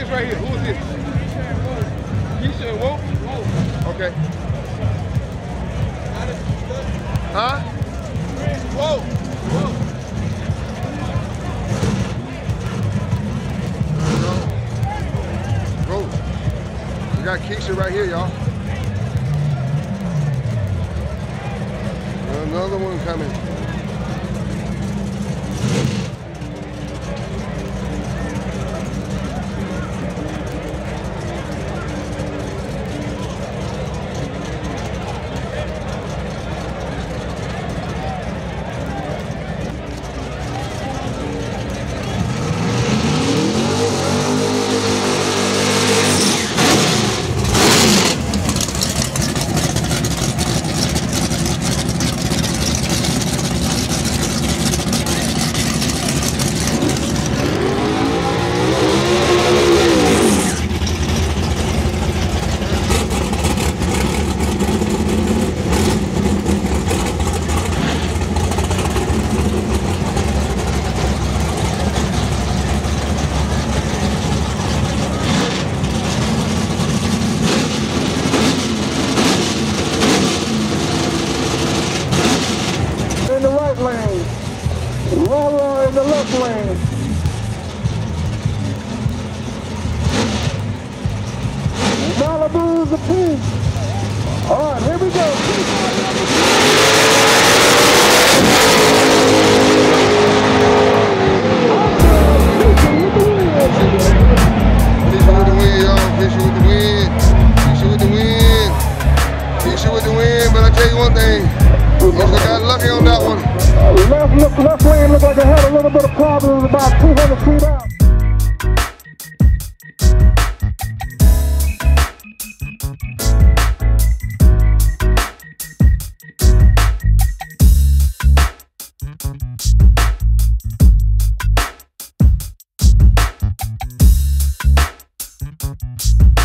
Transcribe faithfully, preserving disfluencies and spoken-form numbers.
this right here? Who is this? Keshia and Wolf? Okay. Huh? Whoa! Whoa! Go. We got Keshia right here, y'all. Another one coming. In the right lane, Raw in the left lane. Malibu's the pink. All right, here we go. Keshia with the win, y'all. Keshia with the win. Keshia with the win. Keshia with the win, but I tell you one thing. Keshia got lucky on that one. Left, left, left lane looked like it had a little bit of problems about two hundred feet out. We'll be right back.